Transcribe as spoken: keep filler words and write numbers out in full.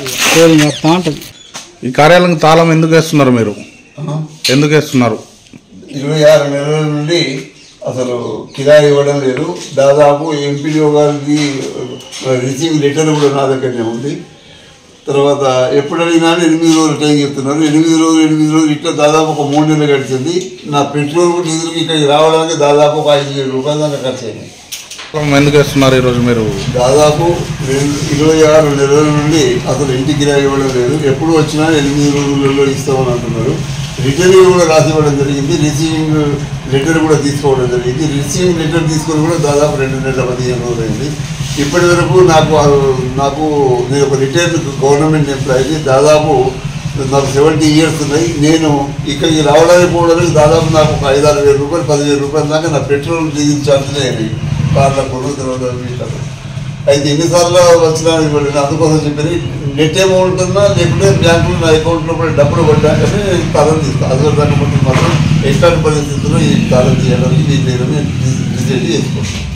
ఈ కార్యాలయం తాళం ఎందుకు వేస్తున్నారు మీరు? ఎందుకు వేస్తున్నారు? ఇరవై ఆరు నెలల నుండి అసలు కిరాయి ఇవ్వడం లేదు. దాదాపు ఎంపీడీఓ గారికి రిసీవ్ లెటర్ కూడా నా దగ్గరనే ఉంది. తర్వాత ఎప్పుడు అడిగినా ఎనిమిది రోజులు టైం చెప్తున్నారు. ఎనిమిది రోజులు ఎనిమిది రోజులు ఇట్లా దాదాపు ఒక మూడు నెలలు గడిచింది. నా పెట్రోల్ డీజిల్కి ఇక్కడికి రావడానికి దాదాపు ఒక ఐదు వేల రూపాయల దాకా ఖర్చు అయినాయి. ఎందుకు వేస్తున్నారు ఈరోజు మీరు? దాదాపు ఇరవై ఆరు నెలల నుండి అసలు ఇంటి కిరాయి ఇవ్వడం లేదు. ఎప్పుడు వచ్చినా ఎనిమిది రోజులలో ఇస్తామని అంటున్నారు. రిటర్నింగ్ కూడా రాసి ఇవ్వడం జరిగింది. రిసీవింగ్ లెటర్ కూడా తీసుకోవడం జరిగింది. రిసీవింగ్ లెటర్ తీసుకొని కూడా దాదాపు రెండు నెలల పదిహేను రోజులు అయింది. ఇప్పటి వరకు నాకు నాకు నేను ఒక రిటైర్డ్ గవర్నమెంట్ ఎంప్లాయీ. దాదాపు నాకు సెవెంటీ ఇయర్స్ ఉన్నాయి. నేను ఇక్కడికి రావడానికి పోవడానికి దాదాపు నాకు ఒక ఐదు ఆరు వేల రూపాయలు పదివేల రూపాయల దాకా నా పెట్రోల్ డీజిల్ ఛార్జీలే అయినాయి. కార్లకు తర్వాత వీళ్ళకు అయితే ఎన్నిసార్లు వచ్చినా ఇవ్వండి. అందుకోసం చెప్పి నెట్ అమౌంట్ ఉన్నా లేకుంటే బ్యాంకులో నా అకౌంట్లో కూడా డబ్బులు పడ్డాకనే తాళం తీస్తాను. అది దాన్ని బట్టి మాత్రం ఎట్లాంటి పరిస్థితుల్లో ఈ తాళం తీయడానికి వీళ్ళు డిసైడ్ చేసుకుంటాను.